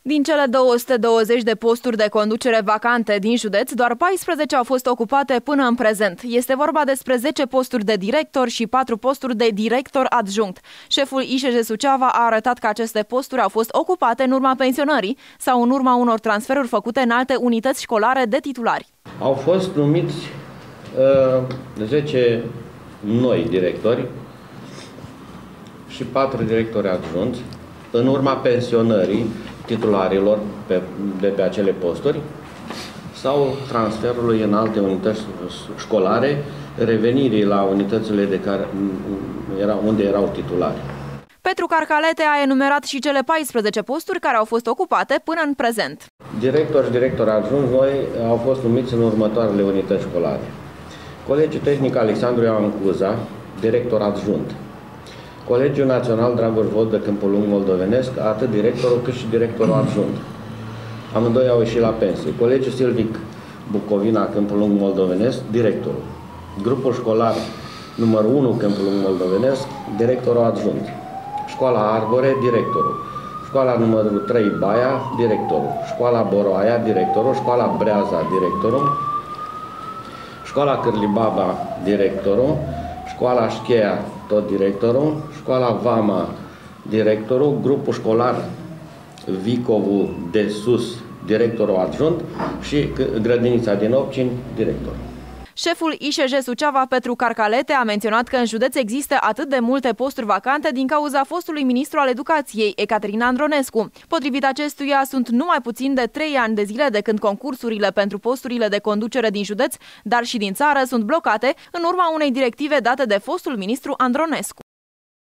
Din cele 220 de posturi de conducere vacante din județ, doar 14 au fost ocupate până în prezent. Este vorba despre 10 posturi de director și 4 posturi de director adjunct. Șeful ISJ Suceava a arătat că aceste posturi au fost ocupate în urma pensionării sau în urma unor transferuri făcute în alte unități școlare de titulari. Au fost numiți 10 noi directori și 4 directori adjunți în urma pensionării titularilor de pe acele posturi sau transferului în alte unități școlare, revenirii la unitățile unde erau titulari. Petru Carcalete a enumerat și cele 14 posturi care au fost ocupate până în prezent. Directori și directori adjunți noi au fost numiți în următoarele unități școlare. Colegiul Tehnic Alexandru Ioan Cuza, director adjunct. Colegiul Național Dragoș Vodă Câmpul Lung Moldovenesc, atât directorul cât și directorul adjunct. Amândoi au ieșit la pensie. Colegiul Silvic Bucovina Câmpul Lung Moldovenesc, directorul. Grupul școlar numărul 1 Câmpul Lung Moldovenesc, directorul adjunct. Școala Arbore, directorul. Școala numărul 3 Baia, directorul. Școala Boroaia, directorul. Școala Breaza, directorul. Școala Cârlibaba, directorul. Școala Șcheia, tot directorul. Școala Vama, directorul. Grupul școlar Vicovu de Sus, directorul adjunct și grădinița din Opcini, directorul. Șeful ISJ Suceava, Petru Carcalete, a menționat că în județ există atât de multe posturi vacante din cauza fostului ministru al educației, Ecaterina Andronescu. Potrivit acestuia, sunt numai puțin de 3 ani de zile de când concursurile pentru posturile de conducere din județ, dar și din țară, sunt blocate în urma unei directive date de fostul ministru Andronescu.